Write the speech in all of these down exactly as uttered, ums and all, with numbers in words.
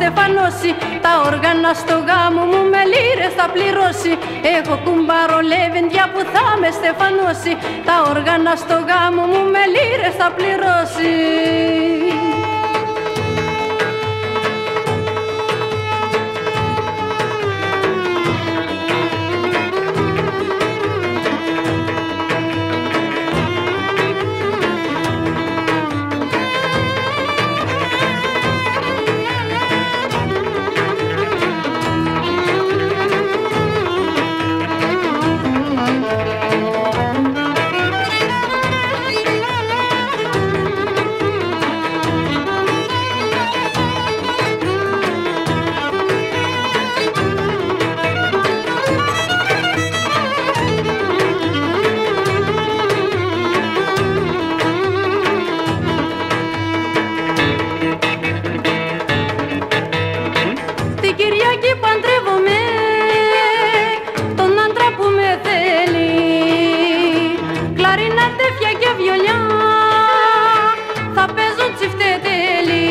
στεφανώσει. Τα όργανα στο γάμο μου με λίρες θα πληρώσει. Έχω κουμπάρο λεβεντιά που θα με στεφανώσει. Τα όργανα στο γάμο μου με λίρες θα πληρώσει. Κυριακή παντρεύομαι τον άντρα που με θέλει. Κλαρινατέφια και βιολιά θα παίζω τσιφτετέλη.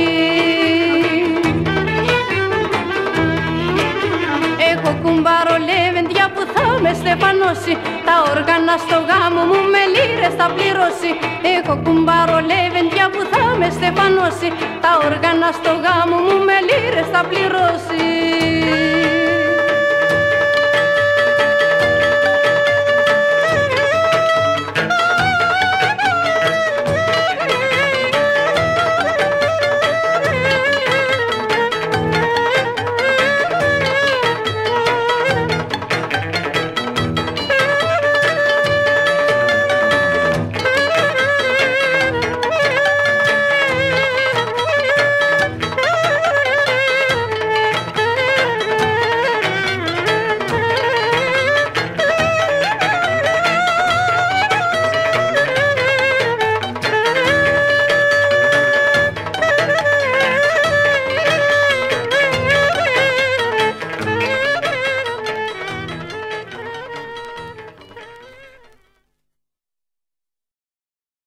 Έχω κουμπάρο λεβεντιά που θα με στεφανώσει. Τα όργανα στο γάμο μου με λίρες θα πληρώσει. Έχω κουμπάρο λεβεντιά που θα με στεφανώσει. Τα όργανα στο γάμο μου με λίρες θα πληρώσει.